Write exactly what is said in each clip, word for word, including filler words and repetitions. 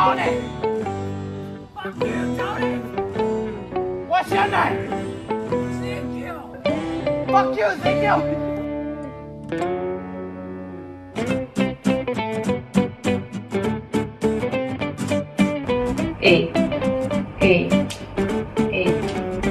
Tony! Fuck you, Tony! What's your name? Ezekiel! Fuck you, Ezekiel! Eight, eight, eight.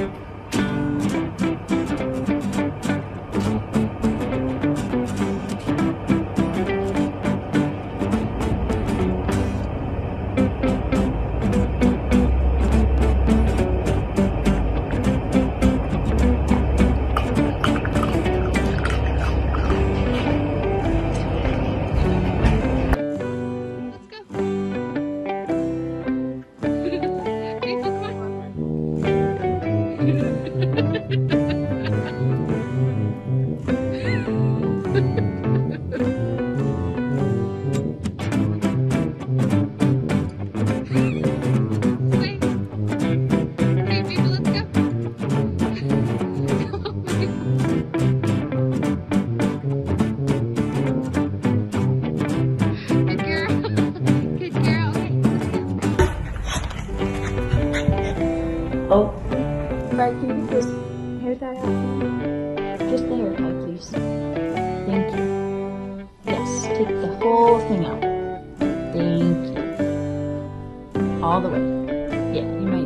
Oh, Brad, can you get this hair tie out? Just the hair tie, please. Thank you. Yes, take the whole thing out. Thank you. All the way. Yeah, you might